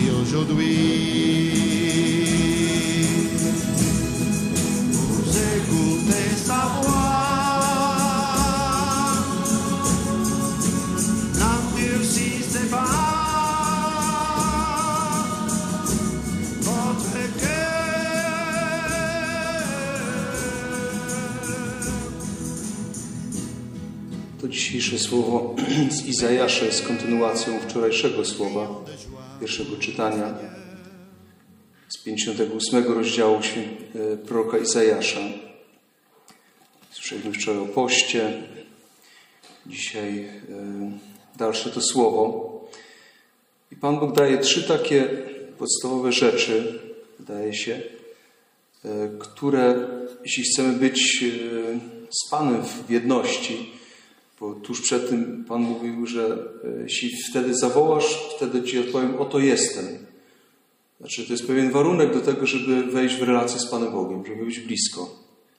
aujourd'hui, vous écoutez sa voix, n'endurcissez pas votre To dzisiejsze słowo z Izajasza jest kontynuacją wczorajszego słowa, pierwszego czytania z 58 rozdziału proroka Izajasza. Słyszeliśmy wczoraj o poście, dzisiaj dalsze to słowo. I Pan Bóg daje 3 takie podstawowe rzeczy, wydaje się, które, jeśli chcemy być z Panem w jedności, bo tuż przed tym Pan mówił, że jeśli wtedy zawołasz, wtedy Ci odpowiem, oto jestem. Znaczy, to jest pewien warunek do tego, żeby wejść w relację z Panem Bogiem, żeby być blisko.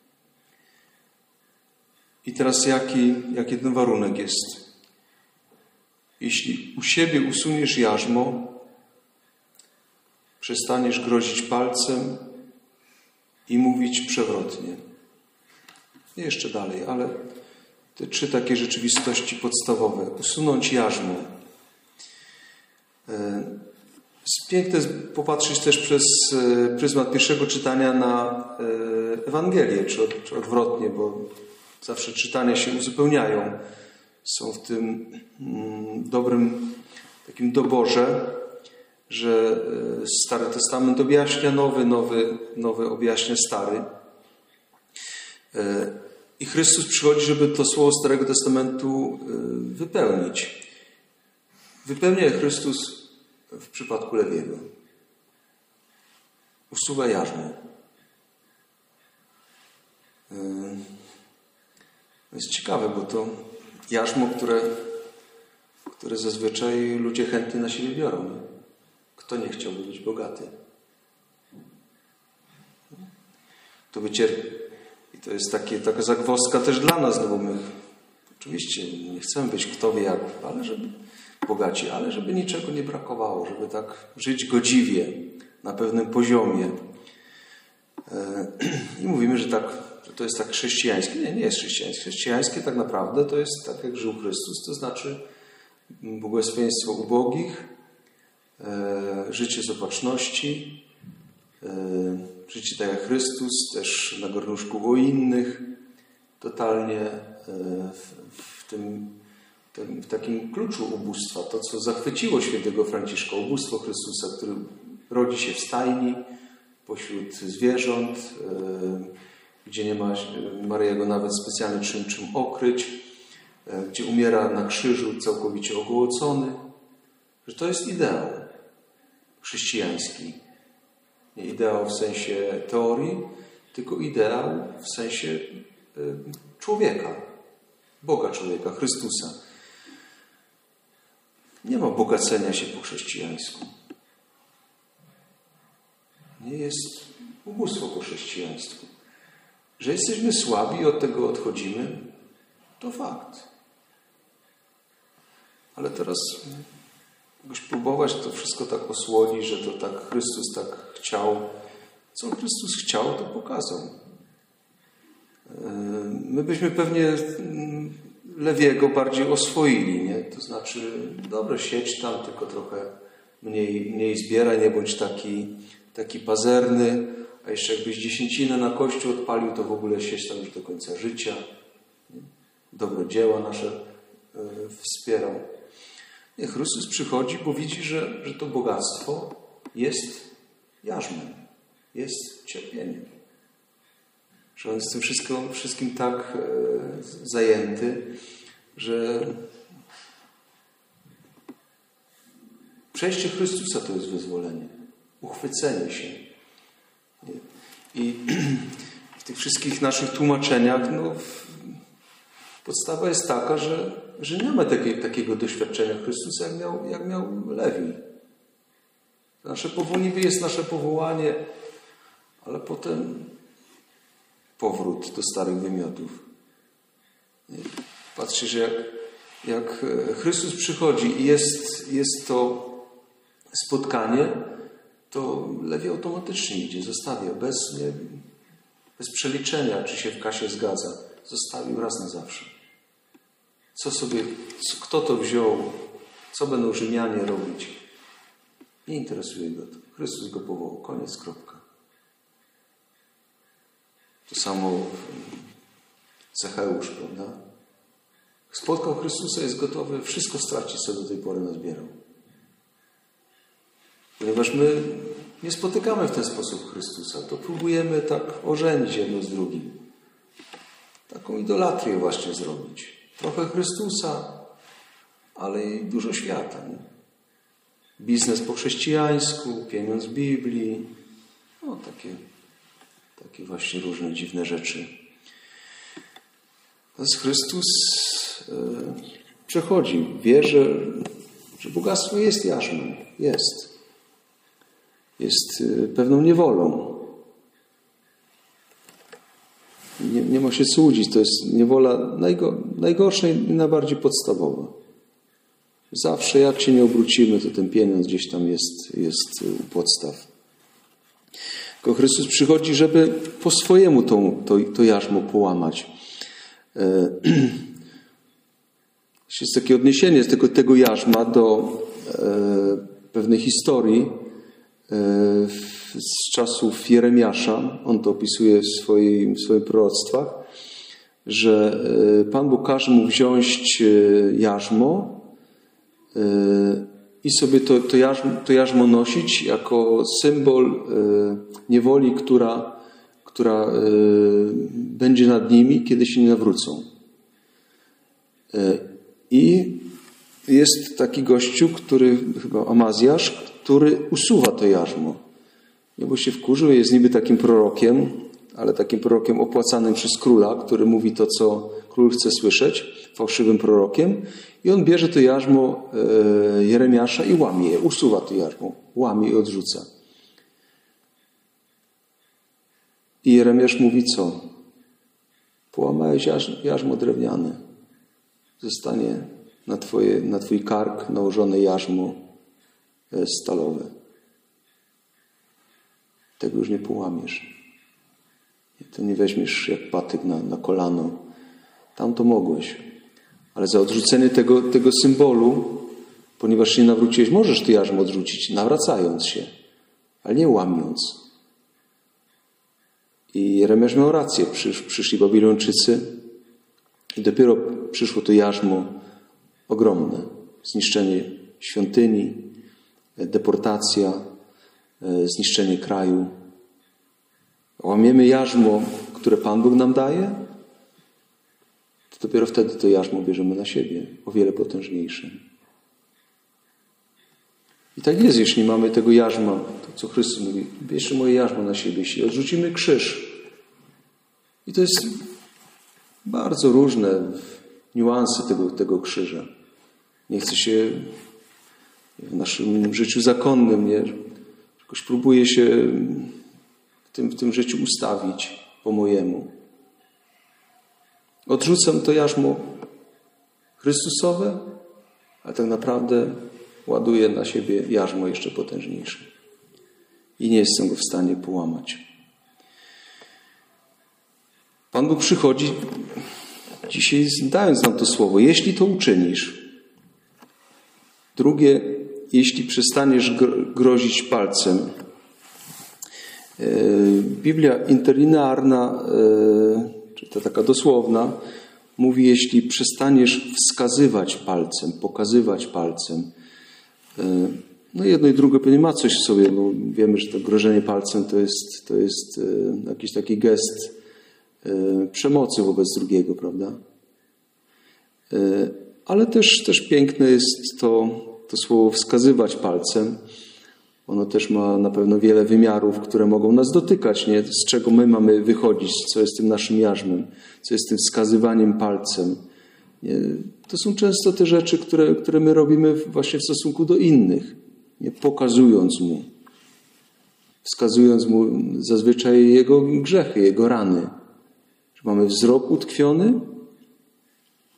I teraz jaki ten warunek jest? Jeśli u siebie usuniesz jarzmo, przestaniesz grozić palcem i mówić przewrotnie. I jeszcze dalej, ale te 3 takie rzeczywistości podstawowe. Usunąć jarzmo. Piękne jest popatrzeć też przez pryzmat pierwszego czytania na Ewangelię, czy odwrotnie, bo zawsze czytania się uzupełniają. Są w tym dobrym takim doborze, że Stary Testament objaśnia nowy objaśnia Stary. I Chrystus przychodzi, żeby to słowo Starego Testamentu wypełnić. Wypełnia Chrystus w przypadku Lewiego. Usuwa jarzmo. To jest ciekawe, bo to jarzmo, które zazwyczaj ludzie chętnie na siebie biorą. Nie? Kto nie chciałby być bogaty? To I to jest taka zagwozdka też dla nas, no bo my oczywiście nie chcemy być kto wie jak, bogaci, ale żeby niczego nie brakowało, żeby tak żyć godziwie, na pewnym poziomie. I mówimy, że to jest tak chrześcijańskie. Nie jest chrześcijańskie. Chrześcijańskie tak naprawdę to jest tak, jak żył Chrystus, to znaczy błogosławieństwo ubogich, życie z opatrzności, życie tak jak Chrystus, też na garnuszku o innych, totalnie w takim kluczu ubóstwa. To, co zachwyciło świętego Franciszka, ubóstwo Chrystusa, który rodzi się w stajni, pośród zwierząt, gdzie nie ma Maryja go nawet specjalnie czym okryć, gdzie umiera na krzyżu całkowicie ogołocony, że to jest ideał chrześcijański. Nie ideał w sensie teorii, tylko ideał w sensie człowieka, Boga człowieka, Chrystusa. Nie ma bogacenia się po chrześcijańsku. Nie jest ubóstwo po chrześcijańsku. Że jesteśmy słabi i od tego odchodzimy, to fakt. Ale teraz jakoś próbować to wszystko tak osłonić, że to tak Chrystus tak chciał. Co Chrystus chciał, to pokazał. My byśmy pewnie Lewiego bardziej oswoili, nie? To znaczy, dobra, siedź tam, tylko trochę mniej zbieraj, nie bądź taki pazerny, a jeszcze jakbyś 10 na Kościół odpalił, to w ogóle siedź tam już do końca życia. Nie? Dobre dzieła nasze wspierał. Nie, Chrystus przychodzi, bo widzi, że to bogactwo jest jarzmem, jest cierpieniem. Że on jest tym wszystkim tak zajęty, że przejście Chrystusa to jest wyzwolenie, uchwycenie się. I w tych wszystkich naszych tłumaczeniach podstawa jest taka, że nie ma takiego doświadczenia Chrystusa, jak miał Lewi. Niby jest nasze powołanie, ale potem powrót do starych wymiotów. Patrzcie, że jak Chrystus przychodzi i jest to spotkanie, to lewie automatycznie idzie, zostawia, bez przeliczenia, czy się w kasie zgadza. Zostawił raz na zawsze. Kto to wziął, co będą Rzymianie robić? Nie interesuje go to. Chrystus go powołał. Koniec, kropka. To samo Zacheusz, prawda? Spotkał Chrystusa, jest gotowy wszystko stracić, co do tej pory nazbierał. Ponieważ my nie spotykamy w ten sposób Chrystusa, to próbujemy tak ożenić jedno z drugim. Taką idolatrię właśnie zrobić. Trochę Chrystusa, ale i dużo świata. Nie? Biznes po chrześcijańsku, pieniądz Biblii. No, takie właśnie różne dziwne rzeczy. Natomiast Chrystus przechodzi, wie, że bogactwo jest jarzmem. Jest pewną niewolą. Nie ma się co łudzić. To jest niewola najgorsza i najbardziej podstawowa. Zawsze jak się nie obrócimy, to ten pieniądz gdzieś tam jest u podstaw. Tylko Chrystus przychodzi, żeby po swojemu to jarzmo połamać. Jest takie odniesienie tego jarzma do pewnej historii z czasów Jeremiasza. On to opisuje w swoich proroctwach, że Pan Bóg każe mu wziąć jarzmo i sobie to jarzmo nosić jako symbol niewoli, która będzie nad nimi, kiedy się nie nawrócą. I jest taki gościu, chyba Amazjasz, który usuwa to jarzmo. Nie, bo się wkurzył, jest niby takim prorokiem, ale takim prorokiem opłacanym przez króla, który mówi to, co król chce słyszeć, fałszywym prorokiem. I on bierze to jarzmo Jeremiasza i łamie je, usuwa to jarzmo, łamie i odrzuca. I Jeremiasz mówi co? Połamałeś jarzmo drewniane. Zostanie na twój kark nałożone jarzmo stalowe. Tego już nie połamiesz. To nie weźmiesz jak patyk na kolano. Tam to mogłeś. Ale za odrzucenie tego symbolu, ponieważ się nie nawróciłeś, możesz to jarzmo odrzucić, nawracając się, ale nie łamiąc. I Jeremiasz miał rację. Przyszli Babilończycy i dopiero przyszło to jarzmo ogromne. Zniszczenie świątyni, deportacja, zniszczenie kraju. Łamiemy jarzmo, które Pan Bóg nam daje, to dopiero wtedy to jarzmo bierzemy na siebie, o wiele potężniejsze. I tak jest, jeśli mamy tego jarzma, to co Chrystus mówi, bierzmy moje jarzmo na siebie, jeśli odrzucimy krzyż. I to jest bardzo różne niuanse tego krzyża. Nie chce się w naszym życiu zakonnym, jakoś próbuje się w tym życiu ustawić po mojemu. Odrzucam to jarzmo Chrystusowe, a tak naprawdę ładuję na siebie jarzmo jeszcze potężniejsze. I nie jestem go w stanie połamać. Pan Bóg przychodzi dzisiaj dając nam to słowo. Jeśli to uczynisz. Drugie, jeśli przestaniesz grozić palcem. Biblia interlinearna, czy to taka dosłowna, mówi, jeśli przestaniesz wskazywać palcem, pokazywać palcem. No jedno i drugie pewnie ma coś w sobie, bo wiemy, że to grożenie palcem to jest jakiś taki gest przemocy wobec drugiego, prawda? Ale też piękne jest to słowo wskazywać palcem. Ono też ma na pewno wiele wymiarów, które mogą nas dotykać, nie? Z czego my mamy wychodzić, co jest tym naszym jarzmem, co jest tym wskazywaniem palcem. Nie? To są często te rzeczy, które my robimy właśnie w stosunku do innych, nie? Pokazując mu, wskazując mu zazwyczaj jego grzechy, jego rany. Że mamy wzrok utkwiony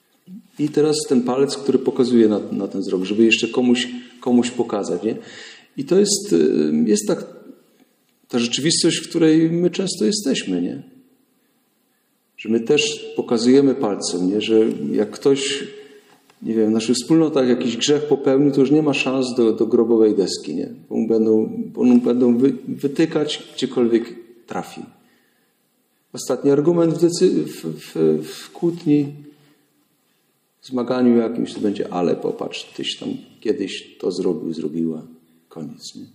i teraz ten palec, który pokazuje na ten wzrok, żeby jeszcze komuś pokazać, nie? I to jest ta rzeczywistość, w której my często jesteśmy, nie? Że my też pokazujemy palcem, nie? Że jak ktoś, nie wiem, w naszych wspólnotach jakiś grzech popełni, to już nie ma szans do grobowej deski, nie? Bo mu będą wytykać, gdziekolwiek trafi. Ostatni argument w kłótni, w zmaganiu jakimś to będzie, ale popatrz, tyś tam kiedyś to zrobiła. Koniec, nie?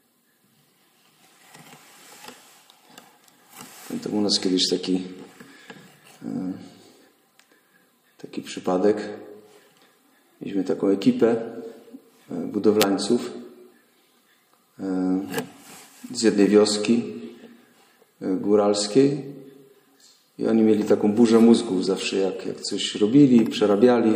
Pamiętam u nas kiedyś taki przypadek. Mieliśmy taką ekipę budowlańców z jednej wioski góralskiej i oni mieli taką burzę mózgów zawsze, jak coś robili, przerabiali,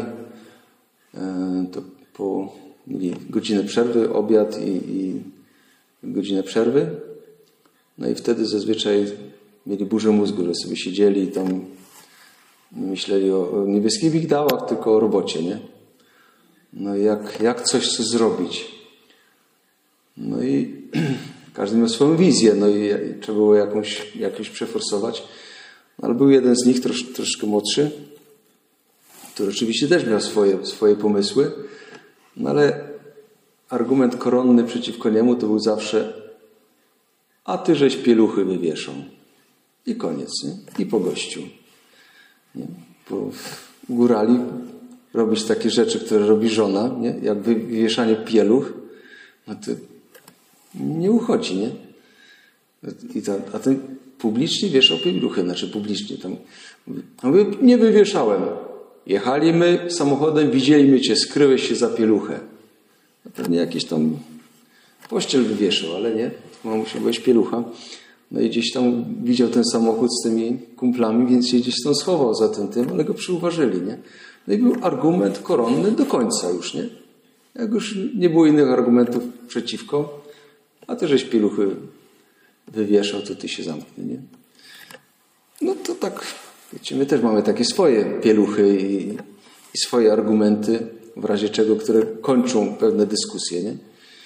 to mieli godzinę przerwy, obiad i godzinę przerwy. No i wtedy zazwyczaj mieli burzę mózgu, że sobie siedzieli i tam nie myśleli o niebieskich migdałach, tylko o robocie, nie? No i jak coś zrobić. No i każdy miał swoją wizję, no i trzeba było jakoś przeforsować. No, ale był jeden z nich, troszkę młodszy, który oczywiście też miał swoje pomysły, no ale argument koronny przeciwko niemu to był zawsze: a ty żeś pieluchy wywieszał. I koniec, nie? I po gościu. Nie? Bo górali robić takie rzeczy, które robi żona, nie? Jak wywieszanie pieluch, no to nie uchodzi, nie? A ten publicznie wieszał pieluchy, znaczy publicznie tam. Nie wywieszałem. Jechali my samochodem, widzieliśmy cię, skryłeś się za pieluchę. No pewnie jakiś tam pościel wywieszał, ale nie. Mamusiu, byłeś pielucha. No i gdzieś tam widział ten samochód z tymi kumplami, więc się gdzieś tam schował za tym, ale go przyuważyli, nie? No i był argument koronny do końca już, nie? Jak już nie było innych argumentów przeciwko, a ty żeś pieluchy wywieszał, to ty się zamknij, nie? No to tak, wiecie, my też mamy takie swoje pieluchy i swoje argumenty, w razie czego, które kończą pewne dyskusje, nie?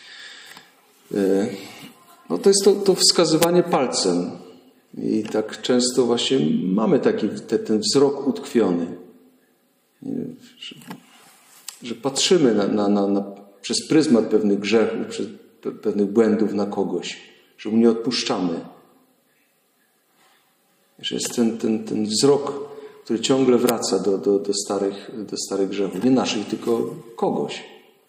No to jest to wskazywanie palcem. I tak często właśnie mamy taki ten wzrok utkwiony. Że patrzymy przez pryzmat pewnych grzechów, przez pewnych błędów na kogoś. Że mu nie odpuszczamy. Że jest ten wzrok, który ciągle wraca do starych grzechów. Nie naszych, tylko kogoś.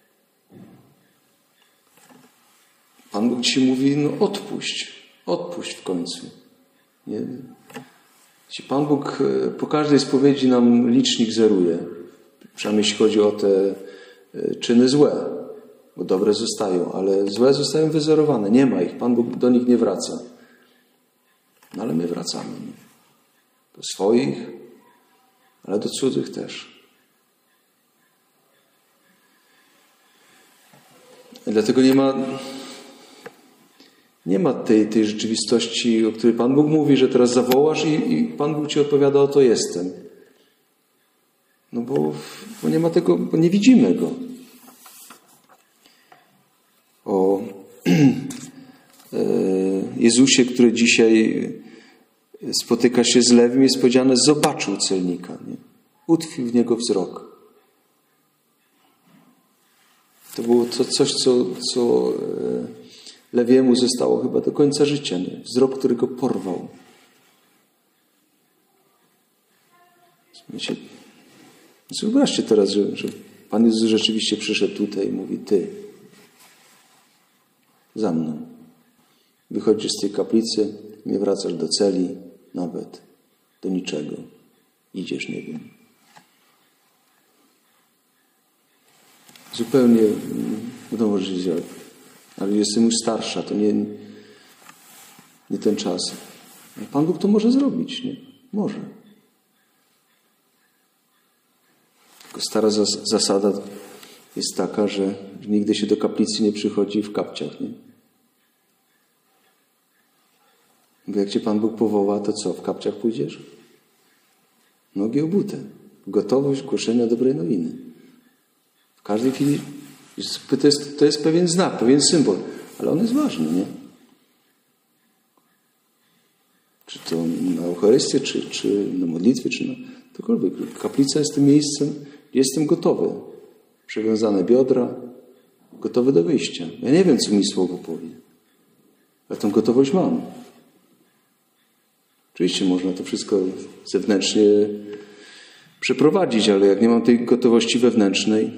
Pan Bóg ci mówi, no odpuść w końcu. Nie? Pan Bóg po każdej spowiedzi nam licznik zeruje. Przynajmniej jeśli chodzi o te czyny złe, bo dobre zostają, ale złe zostają wyzerowane. Nie ma ich, Pan Bóg do nich nie wraca. No ale my wracamy. Nie? Do swoich, ale do cudzych też. I dlatego nie ma tej rzeczywistości, o której Pan Bóg mówi, że teraz zawołasz i Pan Bóg ci odpowiada: oto jestem. No bo nie ma tego, bo nie widzimy Go. O Jezusie, który dzisiaj spotyka się z lewiem, jest powiedziane: zobaczył celnika. Nie? Utkwił w niego wzrok. To było coś, co Lewiemu zostało chyba do końca życia. Nie? Wzrok, który go porwał. Wyobraźcie teraz, że Pan Jezus rzeczywiście przyszedł tutaj i mówi: ty, za mną. Wychodzisz z tej kaplicy, nie wracasz do celi, nawet do niczego. Idziesz, nie wiem. Zupełnie, no może ale jestem już starsza, to nie ten czas. Pan Bóg to może zrobić, nie? Może. Tylko stara zasada jest taka, że nigdy się do kaplicy nie przychodzi w kapciach, nie? Bo jak cię Pan Bóg powoła, to co? W kapciach pójdziesz? Nogi obute. Gotowość głoszenia dobrej nowiny. W każdej chwili to jest pewien znak, pewien symbol. ale on jest ważny, nie? Czy to na Eucharystię, czy na modlitwie, czy na cokolwiek. Kaplica jest tym miejscem, gdzie jestem gotowy. Przywiązane biodra, gotowy do wyjścia. Ja nie wiem, co mi słowo powie, ale tą gotowość mam. Oczywiście można to wszystko zewnętrznie przeprowadzić, ale jak nie mam tej gotowości wewnętrznej,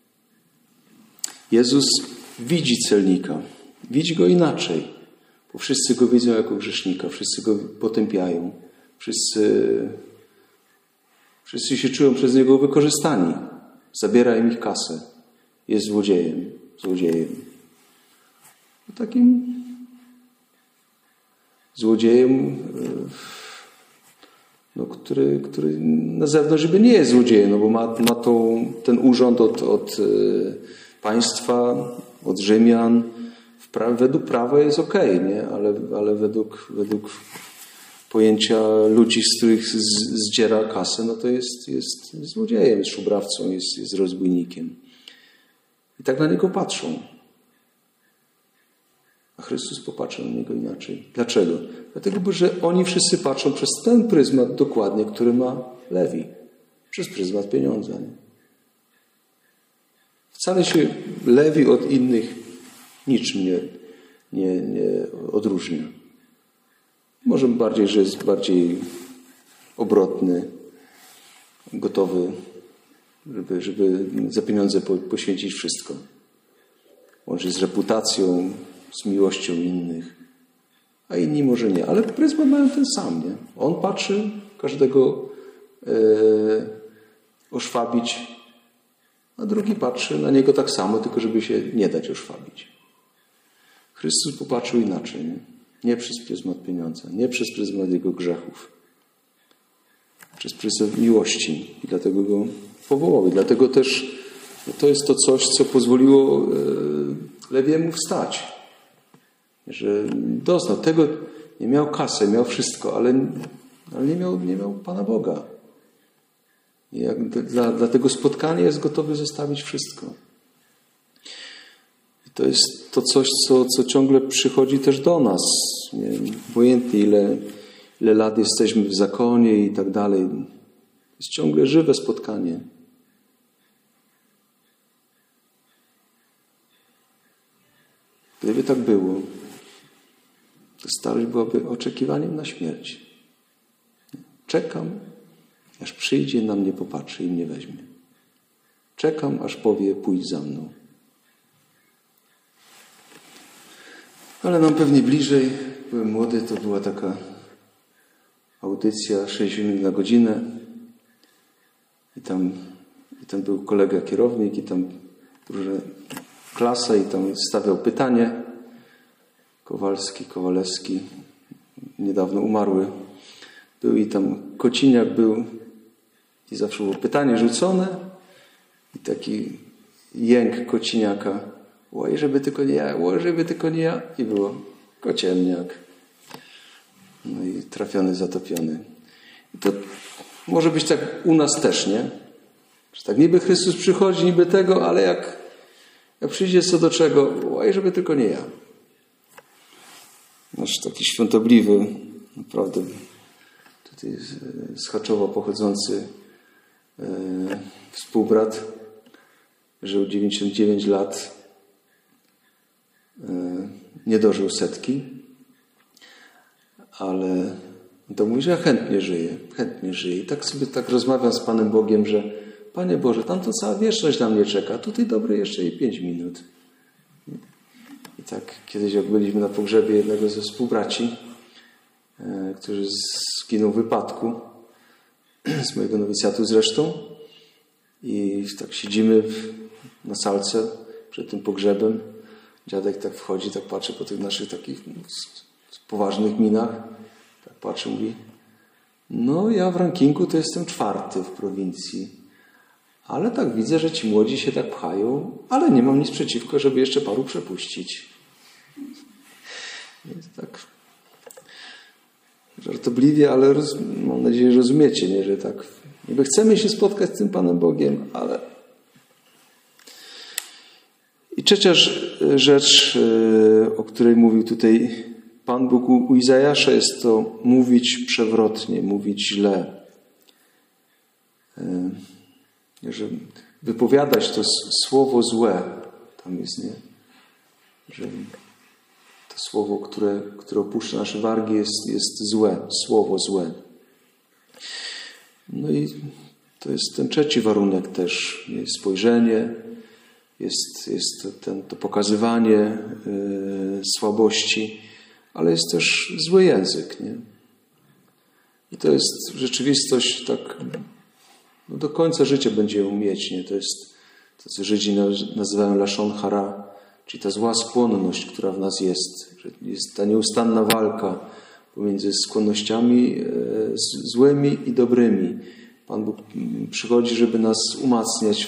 Jezus widzi celnika. Widzi go inaczej. Bo wszyscy go widzą jako grzesznika. Wszyscy go potępiają. Wszyscy się czują przez niego wykorzystani. Zabiera im ich kasę. Jest złodziejem. Takim złodziejem, który na zewnątrz nie jest złodziejem, no bo ma ten urząd od państwa, od Rzymian. Według prawa jest okej, nie? Ale według pojęcia ludzi, z których zdziera kasę, no to jest złodziejem, jest szubrawcą, jest rozbójnikiem. I tak na niego patrzą. A Chrystus popatrzył na niego inaczej. Dlaczego? Dlatego, że oni wszyscy patrzą przez ten pryzmat dokładnie, który ma Lewi. Przez pryzmat pieniądza. Nie? Wcale się Lewi od innych niczym nie odróżnia. Może bardziej, że jest bardziej obrotny, gotowy, żeby za pieniądze poświęcić wszystko. Łącznie z reputacją, z miłością innych. A inni może nie. Ale pryzmat mają ten sam, nie? On patrzy, każdego oszwabić, a drugi patrzy na niego tak samo, tylko żeby się nie dać oszwabić. Chrystus popatrzył inaczej, nie przez pryzmat pieniądza, nie przez pryzmat jego grzechów, przez pryzmat miłości. I dlatego go powołał. I dlatego też to jest to coś, co pozwoliło Lewiemu wstać. Że doznał tego, nie miał kasy, miał wszystko, ale nie miał Pana Boga. I dla tego spotkania jest gotowy zostawić wszystko. I to jest to coś, co ciągle przychodzi też do nas. Nie wiem, obojętnie ile lat jesteśmy w zakonie i tak dalej. Jest ciągle żywe spotkanie. Gdyby tak było, to starość byłaby oczekiwaniem na śmierć. Czekam, aż przyjdzie, na mnie popatrzy i mnie weźmie. Czekam, aż powie, pójdź za mną. Ale nam pewnie bliżej. Byłem młody, to była taka audycja 60 minut na godzinę. I tam był kolega kierownik i tam różne klasa i tam stawiał pytanie. Kowalewski, niedawno umarły. Był i tam Kociniak był i zawsze było pytanie rzucone i taki jęk Kociniaka. Oj, żeby tylko nie ja. I było Kociemniak. No i trafiony, zatopiony. I to może być tak u nas też, nie? Że tak niby Chrystus przychodzi, niby tego, ale jak przyjdzie co do czego, oj, żeby tylko nie ja. Nasz taki świątobliwy, naprawdę tutaj z Chaczowa pochodzący współbrat, żył 99 lat, nie dożył 100, ale to mówi, że ja chętnie żyję. I tak sobie rozmawiam z Panem Bogiem, że Panie Boże, tam to cała wieczność na mnie czeka, tutaj dobre jeszcze i 5 minut. I tak kiedyś jak byliśmy na pogrzebie jednego ze współbraci, który zginął w wypadku, z mojego nowicjatu zresztą, i tak siedzimy na salce przed tym pogrzebem. Dziadek tak wchodzi, tak patrzy po tych naszych takich poważnych minach, tak patrzy, mówi: no ja w rankingu to jestem 4 w prowincji, ale tak widzę, że ci młodzi się tak pchają, ale nie mam nic przeciwko, żeby jeszcze paru przepuścić. Więc tak żartobliwie, ale mam nadzieję, że rozumiecie, nie? Że tak niby chcemy się spotkać z tym Panem Bogiem, ale... I trzecia rzecz, o której mówił tutaj Pan Bóg u Izajasza, jest to mówić przewrotnie, mówić źle. Że wypowiadać to słowo złe, tam jest, nie? Że to słowo, które opuszcza nasze wargi, jest złe, słowo złe. No i to jest ten trzeci warunek też, jest spojrzenie, jest to pokazywanie słabości, ale jest też zły język, nie? I to jest rzeczywistość tak, no do końca życia będzie ją mieć, nie? To jest to, co Żydzi nazywają lashon hara, czyli ta zła skłonność, która w nas jest. Że jest ta nieustanna walka pomiędzy skłonnościami złymi i dobrymi. Pan Bóg przychodzi, żeby nas umacniać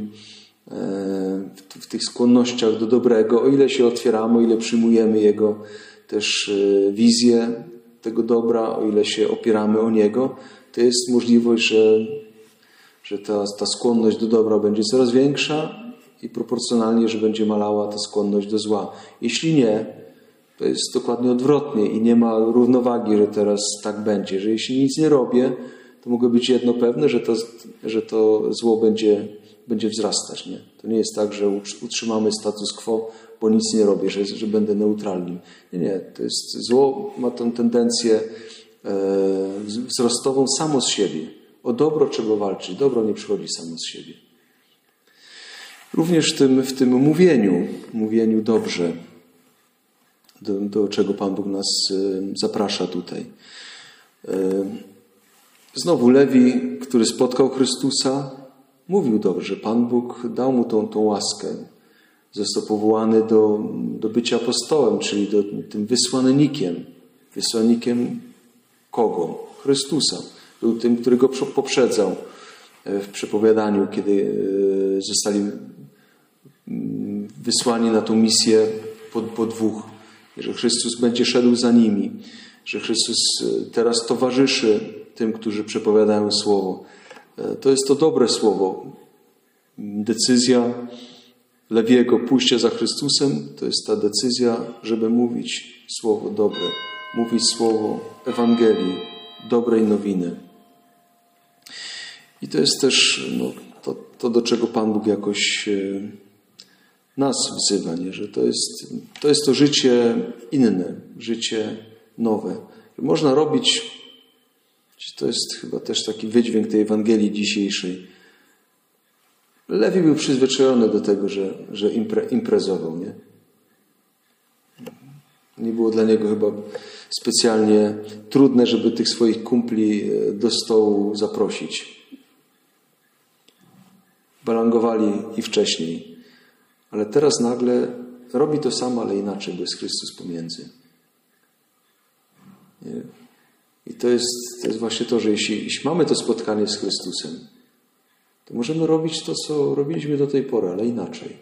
w tych skłonnościach do dobrego, o ile się otwieramy, o ile przyjmujemy Jego też wizję tego dobra, o ile się opieramy o Niego, to jest możliwość, że ta skłonność do dobra będzie coraz większa i proporcjonalnie, że będzie malała ta skłonność do zła. Jeśli nie, to jest dokładnie odwrotnie i nie ma równowagi, że teraz tak będzie, że jeśli nic nie robię, to mogę być jedno pewne, że to zło będzie wzrastać. Nie? To nie jest tak, że utrzymamy status quo, bo nic nie robię, że będę neutralnym. Nie, to jest zło, ma tę tendencję wzrostową samo z siebie. O dobro trzeba walczyć. Dobro nie przychodzi samo z siebie. Również w tym mówieniu dobrze, do czego Pan Bóg nas zaprasza tutaj. Znowu Lewi, który spotkał Chrystusa, mówił dobrze. Pan Bóg dał mu tą łaskę. Został powołany do bycia apostołem, czyli tym wysłannikiem. Wysłannikiem kogo? Chrystusa. Był tym, który go poprzedzał w przepowiadaniu, kiedy zostali wysłani na tą misję po dwóch. Że Chrystus będzie szedł za nimi. Że Chrystus teraz towarzyszy tym, którzy przepowiadają słowo. To jest to dobre słowo. Decyzja Lewiego pójścia za Chrystusem to jest ta decyzja, żeby mówić słowo dobre. Mówić słowo Ewangelii, dobrej nowiny. I to jest też to, do czego Pan Bóg jakoś nas wzywa, nie? Że to jest to życie inne, życie nowe. Że można robić, to jest chyba też taki wydźwięk tej Ewangelii dzisiejszej. Lewi był przyzwyczajony do tego, że imprezował, nie? Nie było dla niego chyba specjalnie trudne, żeby tych swoich kumpli do stołu zaprosić. Balangowali i wcześniej. Ale teraz nagle robi to samo, ale inaczej, bo jest Chrystus pomiędzy. Nie? I to jest właśnie to, że jeśli mamy to spotkanie z Chrystusem, to możemy robić to, co robiliśmy do tej pory, ale inaczej.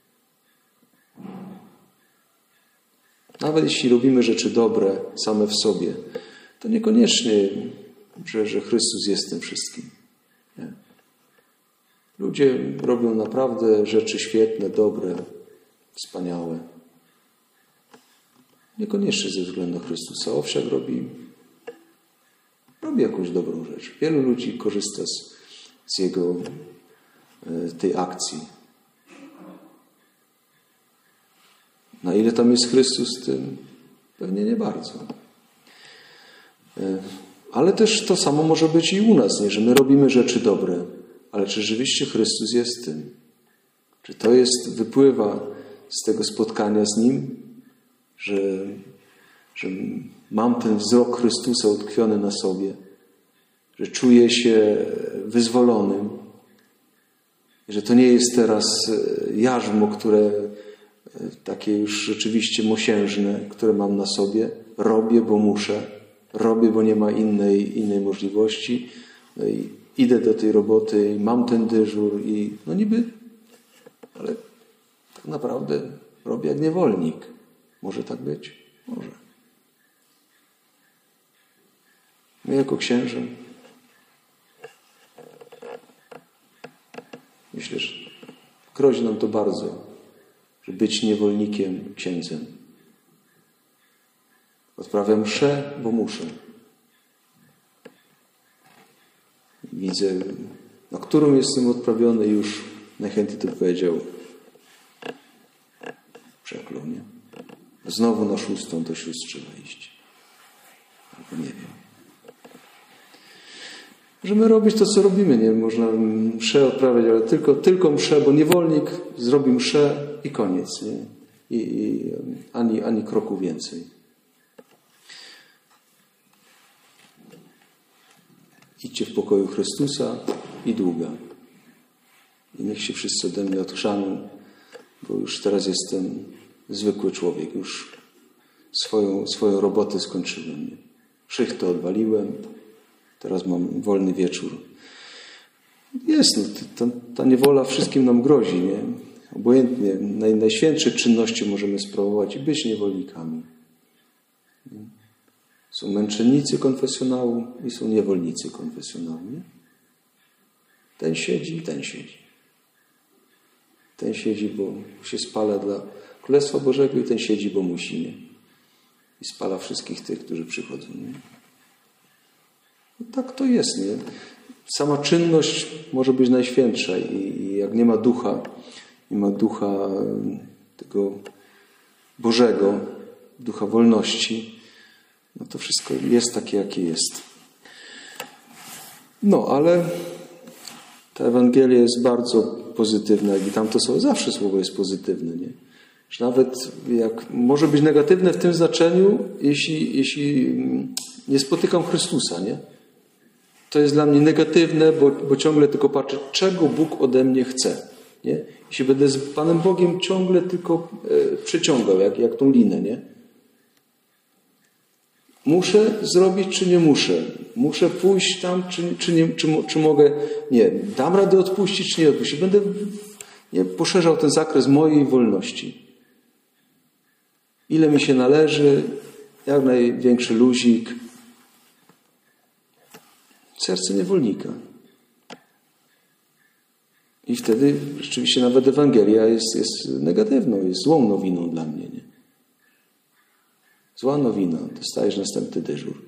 Nawet jeśli robimy rzeczy dobre same w sobie, to niekoniecznie, że Chrystus jest tym wszystkim. Nie? Ludzie robią naprawdę rzeczy świetne, dobre, wspaniałe. Niekoniecznie ze względu na Chrystusa. Owsiak robi jakąś dobrą rzecz. Wielu ludzi korzysta z jego tej akcji. Na ile tam jest Chrystus, tym pewnie nie bardzo. Ale też to samo może być i u nas, nie? Że my robimy rzeczy dobre, ale czy rzeczywiście Chrystus jest tym? Czy to wypływa z tego spotkania z Nim, że mam ten wzrok Chrystusa utkwiony na sobie, że czuję się wyzwolonym, że to nie jest teraz jarzmo, które takie już rzeczywiście mosiężne, które mam na sobie. Robię, bo muszę. Robię, bo nie ma innej możliwości. No i idę do tej roboty i mam ten dyżur i no niby, ale tak naprawdę robię jak niewolnik. Może tak być? Może. My jako księża myślę, że grozi nam to bardzo, żeby być niewolnikiem, księdzem. Odprawiam mszę, bo muszę. Widzę, na którą jestem odprawiony, już najchętniej to powiedział, przeklął, nie? Znowu na 6 do sióstr trzeba iść. Albo nie wiem. Możemy robić to, co robimy, nie? Można mszę odprawiać, ale tylko mszę, bo niewolnik zrobi mszę i koniec, nie? I ani kroku więcej. Idźcie w pokoju Chrystusa i długa. I niech się wszyscy ode mnie odchrzaną, bo już teraz jestem zwykły człowiek. Już swoją robotę skończyłem. Nie? Szychtę odwaliłem. Teraz mam wolny wieczór. Jest, ta niewola wszystkim nam grozi, nie? Obojętnie, najświętsze czynności możemy sprawować i być niewolnikami. Są męczennicy konfesjonału i są niewolnicy konfesjonału, nie? Ten siedzi, ten siedzi. Ten siedzi, bo się spala dla Królestwa Bożego i ten siedzi, bo musi, nie? I spala wszystkich tych, którzy przychodzą, nie? No tak to jest, nie? Sama czynność może być najświętsza i jak nie ma ducha tego Bożego, ducha wolności, no to wszystko jest takie, jakie jest. No, ale ta Ewangelia jest bardzo pozytywna, jak i tamto słowo, zawsze słowo jest pozytywne, nie? Że nawet jak może być negatywne w tym znaczeniu, jeśli nie spotykam Chrystusa, nie? To jest dla mnie negatywne, bo ciągle tylko patrzę, czego Bóg ode mnie chce, nie? Jeśli będę z Panem Bogiem ciągle tylko przeciągał, jak tą linę, nie? Muszę zrobić, czy nie muszę? Muszę pójść tam, czy mogę? Nie. Dam radę odpuścić, czy nie odpuścić? Będę poszerzał ten zakres mojej wolności. Ile mi się należy? Jak największy luzik. Serce niewolnika. I wtedy rzeczywiście nawet Ewangelia jest negatywną, jest złą nowiną dla mnie, nie? Zła nowina, dostajesz następny dyżur.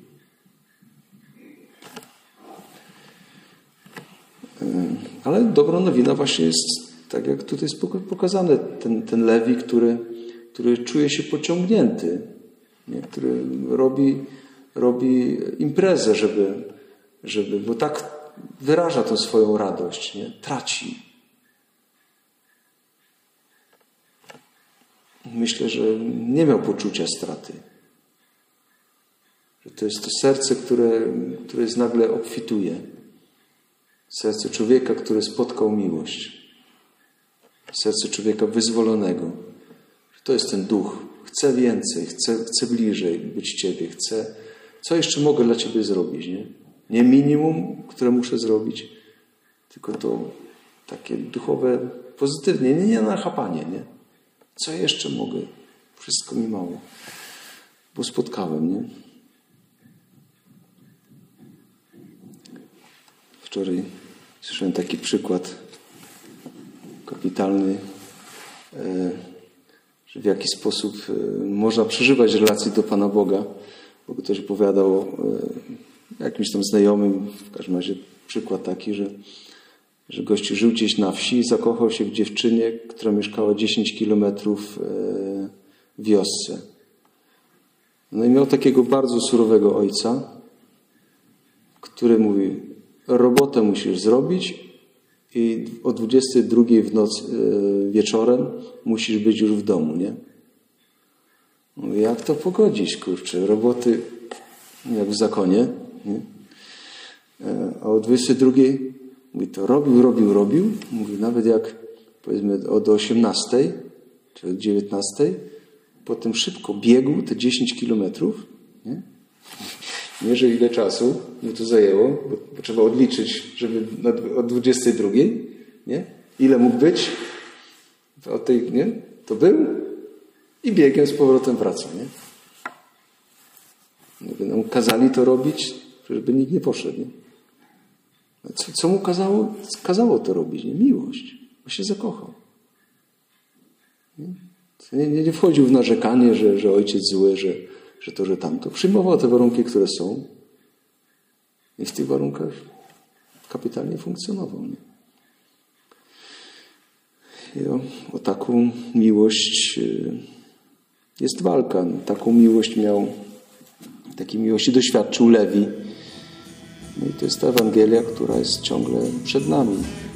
Ale dobra nowina właśnie jest, tak jak tutaj jest pokazane, ten Lewi, który czuje się pociągnięty, nie? Który robi imprezę, żeby, bo tak wyraża tą swoją radość, nie? Traci. Myślę, że nie miał poczucia straty. Że to jest to serce, które jest nagle obfituje. Serce człowieka, który spotkał miłość. Serce człowieka wyzwolonego. To jest ten duch. Chcę więcej, chcę bliżej być Ciebie. Co jeszcze mogę dla Ciebie zrobić, nie? Nie minimum, które muszę zrobić, tylko to takie duchowe, pozytywnie, nie na chapanie, nie? Co jeszcze mogę? Wszystko mi mało. Bo spotkałem, nie? Wczoraj słyszałem taki przykład kapitalny, że w jaki sposób można przeżywać relacje do Pana Boga. Bo ktoś opowiadał jakimś tam znajomym, w każdym razie przykład taki, że gościu żył gdzieś na wsi i zakochał się w dziewczynie, która mieszkała 10 kilometrów w wiosce. No i miał takiego bardzo surowego ojca, który mówi, robotę musisz zrobić i o 22 w nocy wieczorem musisz być już w domu, nie? Mówi, jak to pogodzić, kurczę? Roboty jak w zakonie, nie? A o 22 mówi, to robił. Mówi, nawet jak powiedzmy do 18 czy od 19, potem szybko biegł te 10 kilometrów, nie? Mierzy ile czasu mu to zajęło, bo trzeba odliczyć, żeby od 22, nie? Ile mógł być od tej, nie? To był i biegiem z powrotem wracał, nie? Nam kazali to robić, żeby nikt nie poszedł, nie? Co mu kazało to robić, nie? Miłość, bo się zakochał. Nie? Nie wchodził w narzekanie, że ojciec zły, że to, że tamto. Przyjmował te warunki, które są i w tych warunkach kapitalnie funkcjonował. Nie? I o taką miłość jest walka. Taką miłość takiej miłości doświadczył Lewi. No i to jest ta Ewangelia, która jest ciągle przed nami.